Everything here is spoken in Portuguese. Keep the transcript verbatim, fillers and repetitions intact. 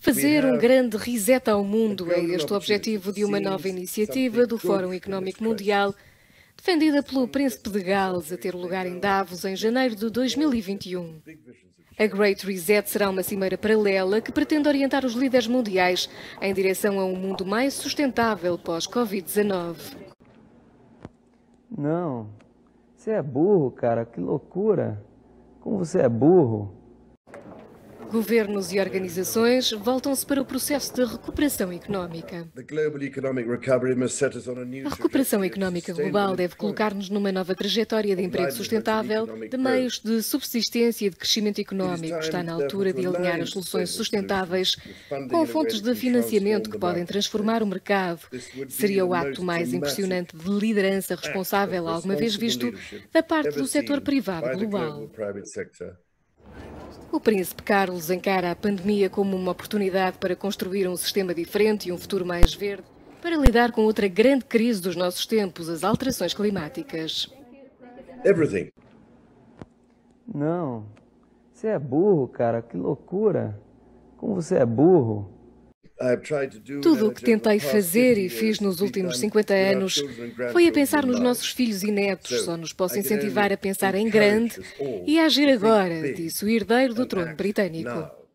Fazer um grande reset ao mundo é este o objetivo de uma nova iniciativa do Fórum Económico Mundial, defendida pelo Príncipe de Gales, a ter lugar em Davos em janeiro de dois mil e vinte e um. A Great Reset será uma cimeira paralela que pretende orientar os líderes mundiais em direção a um mundo mais sustentável pós-Covid dezenove. Não, você é burro, cara, que loucura. Como você é burro. Governos e organizações voltam-se para o processo de recuperação económica. A recuperação económica global deve colocar-nos numa nova trajetória de emprego sustentável, de meios de subsistência e de crescimento económico. Está na altura de alinhar as soluções sustentáveis com fontes de financiamento que podem transformar o mercado. Seria o ato mais impressionante de liderança responsável alguma vez visto da parte do setor privado global. O Príncipe Carlos encara a pandemia como uma oportunidade para construir um sistema diferente e um futuro mais verde, para lidar com outra grande crise dos nossos tempos, as alterações climáticas. Everything. Não, você é burro, cara, que loucura. Como você é burro. Tudo o que tentei fazer e fiz nos últimos cinquenta anos foi a pensar nos nossos filhos e netos. Só nos posso incentivar a pensar em grande e a agir agora, disse o herdeiro do trono britânico.